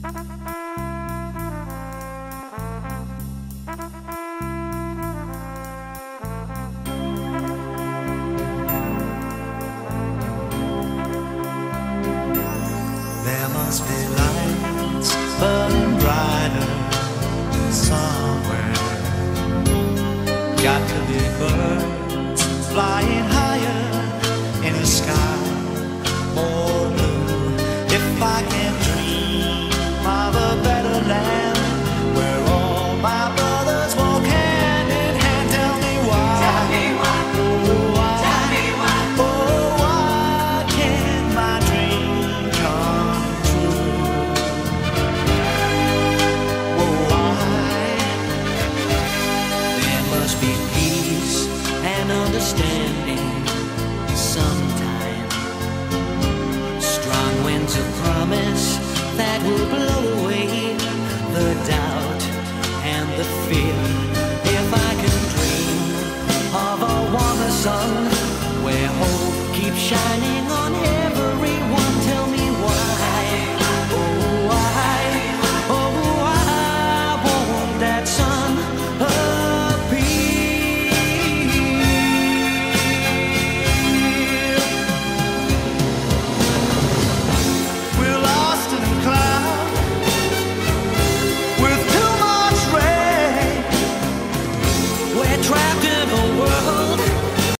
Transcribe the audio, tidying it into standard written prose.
There must be lights burning brighter somewhere. Got to be birds flying higher in the sky, more blue. If I can dream of a better land where all my brothers walk hand in hand, tell me why. Tell me why. Oh, why? Tell me why. Oh, why can't my dream come true? Oh, why? There must be peace and understanding sometime. Strong winds of promise that will blow